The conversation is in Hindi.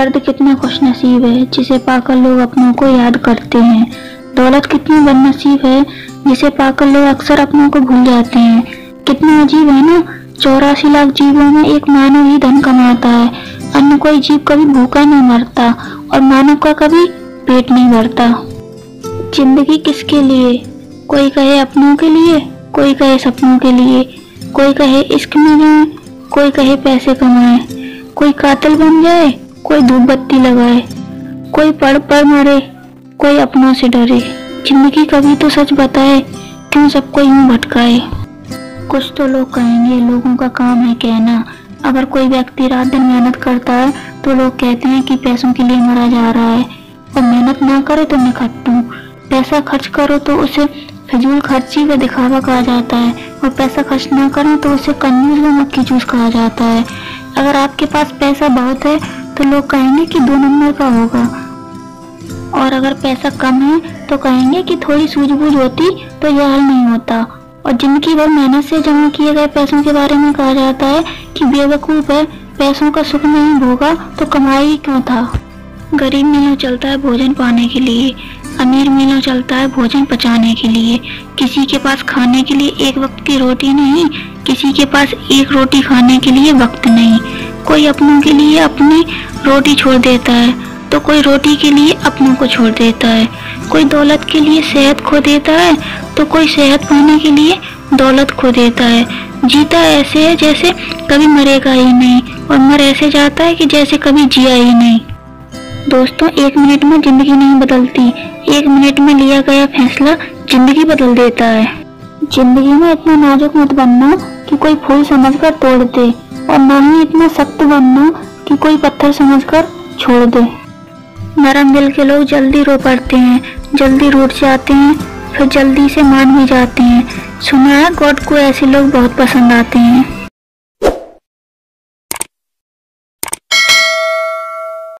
दर्द कितना खुशनसीब है जिसे पाकर लोग अपनों को याद करते हैं। दौलत कितनी बदनसीब है जिसे पाकर लोग अक्सर अपनों को भूल जाते हैं। कितना अजीब है ना, 84 लाख जीवों में एक मानव ही धन कमाता है। अन्य कोई जीव कभी भूखा नहीं मरता और मानव का कभी पेट नहीं भरता। जिंदगी किसके लिए? कोई कहे अपनों के लिए, कोई कहे सपनों के लिए, कोई कहे इश्क में जाए, कोई कहे पैसे कमाए, कोई कातिल बन जाए, कोई धूप बत्ती लगाए, कोई पढ़ पढ़ मरे, कोई अपनों से डरे। जिंदगी कभी तो सच बताए, क्यों सबको यूं भटकाए। कुछ तो लोग कहेंगे लोगों का काम है कहना। अगर कोई व्यक्ति रात दिन मेहनत करता है तो लोग कहते हैं कि पैसों के लिए मरा जा रहा है, और मेहनत ना करे तो निखट्टू। पैसा खर्च करो तो उसे फिजूल खर्ची व दिखावा कहा जाता है, और पैसा खर्च ना करें तो उसे कंजूस व मक्खी चूस कहा जाता है। अगर आपके पास पैसा बहुत है तो लोग कहेंगे कि 2 नंबर का होगा, और अगर पैसा कम है तो कहेंगे कि थोड़ी सूझबूझ होती तो यह हाल नहीं होता। और जिंदगी भर मेहनत से जमा किए गए पैसों के बारे में कहा जाता है कि बेवकूफ है, पैसों का सुख नहीं भोगा तो कमाई क्यों था। गरीब मीलों चलता है भोजन पाने के लिए, अमीर मीलों चलता है भोजन पचाने के लिए। किसी के पास खाने के लिए एक वक्त की रोटी नहीं, किसी के पास एक रोटी खाने के लिए वक्त नहीं। कोई अपनों के लिए अपनी रोटी छोड़ देता है तो कोई रोटी के लिए अपनों को छोड़ देता है। कोई दौलत के लिए सेहत खो देता है तो कोई सेहत पाने के लिए दौलत खो देता है। जीता ऐसे है जैसे कभी मरेगा ही नहीं, और मर ऐसे जाता है कि जैसे कभी जिया ही नहीं। दोस्तों, 1 मिनट में जिंदगी नहीं बदलती, 1 मिनट में लिया गया फैसला जिंदगी बदल देता है। जिंदगी में इतना नाजुक मत बनना कि कोई फूल समझकर तोड़ दे, और ना ही इतना सख्त बनना कि कोई पत्थर समझकर छोड़ दे। नरम दिल के लोग जल्दी रो पड़ते हैं, जल्दी रूठ जाते हैं, फिर जल्दी से मान भी जाते हैं। सुना है गॉड को ऐसे लोग बहुत पसंद आते हैं।